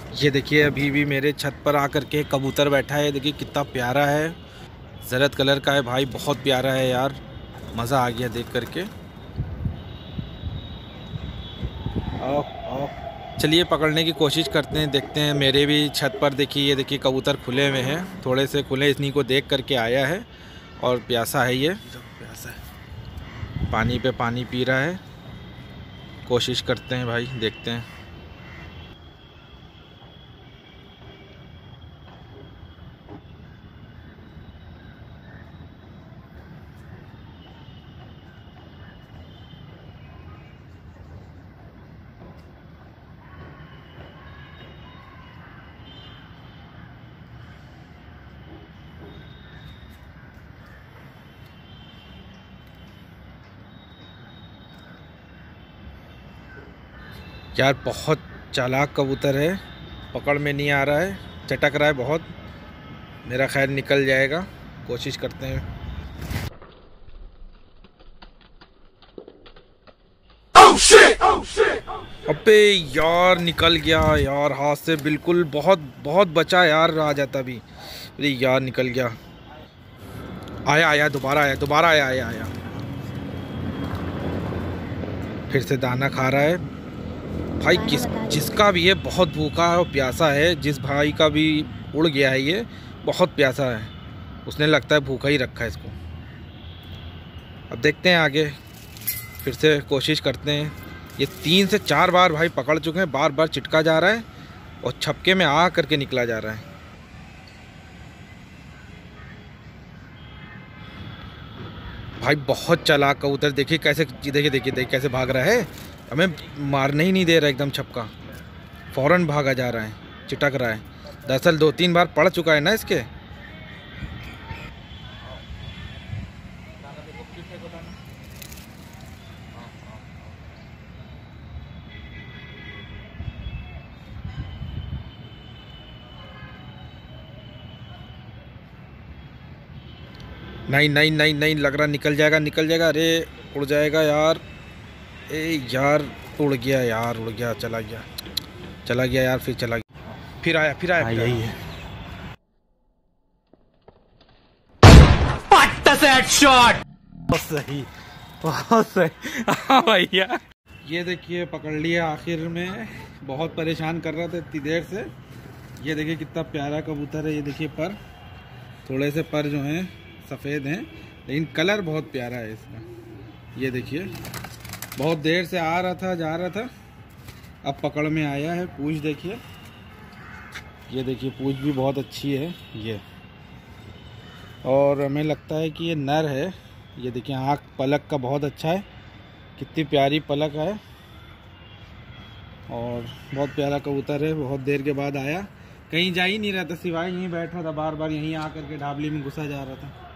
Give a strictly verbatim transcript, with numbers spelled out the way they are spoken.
ये देखिए अभी भी मेरे छत पर आकर के कबूतर बैठा है। देखिए कितना प्यारा है, ज़रद कलर का है भाई, बहुत प्यारा है यार, मज़ा आ गया देख करके। आओ आओ, चलिए पकड़ने की कोशिश करते हैं, देखते हैं। मेरे भी छत पर देखिए, ये देखिए कबूतर खुले हुए हैं, थोड़े से खुले, इन्हीं को देख करके आया है और प्यासा है, ये प्यासा है, पानी पे पानी पी रहा है। कोशिश करते हैं भाई, देखते हैं। यार बहुत चालाक कबूतर है, पकड़ में नहीं आ रहा है, चटक रहा है बहुत। मेरा खैर निकल जाएगा, कोशिश करते हैं। oh shit! oh shit! अबे यार निकल गया यार हाथ से, बिल्कुल बहुत बहुत बचा यार, आ जाता भी। अरे यार निकल गया, आया आया दोबारा आया दोबारा आया आया आया फिर से दाना खा रहा है भाई। किस जिसका भी है बहुत भूखा है और प्यासा है, जिस भाई का भी उड़ गया है ये बहुत प्यासा है, उसने लगता है भूखा ही रखा है इसको। अब देखते हैं आगे, फिर से कोशिश करते हैं। ये तीन से चार बार भाई पकड़ चुके हैं, बार बार चिटका जा रहा है और छपके में आ करके निकला जा रहा है। भाई बहुत चालाक कबूतर, देखिए कैसे, देखिए देखिए देखिए कैसे भाग रहा है, हमें मारने ही नहीं दे रहा, एकदम छपका, फौरन भागा जा रहा है, चिटक रहा है। दरअसल दो तीन बार पड़ चुका है ना इसके। नहीं नहीं नहीं नहीं, लग रहा निकल जाएगा निकल जाएगा, अरे उड़ जाएगा यार, ए यार उड़ गया यार, उड़ गया, चला गया चला गया यार, फिर चला गया, फिर आया फिर आया, फिर यही है। शॉट बहुत सही, बहुत सही। हाँ भैया, ये देखिए पकड़ लिया आखिर में, बहुत परेशान कर रहा था इतनी देर से। ये देखिए कितना प्यारा कबूतर है, ये देखिए पर, थोड़े से पर जो हैं सफ़ेद हैं, लेकिन कलर बहुत प्यारा है इसका। ये देखिए बहुत देर से आ रहा था, जा रहा था, अब पकड़ में आया है। पूंछ देखिए, ये देखिए पूंछ भी बहुत अच्छी है ये, और हमें लगता है कि ये नर है। ये देखिए आँख पलक का बहुत अच्छा है, कितनी प्यारी पलक है, और बहुत प्यारा कबूतर है। बहुत देर के बाद आया, कहीं जा ही नहीं रहा था, सिवाय यहीं बैठा था, बार बार यहीं आकर के ढाबली में घुसा जा रहा था।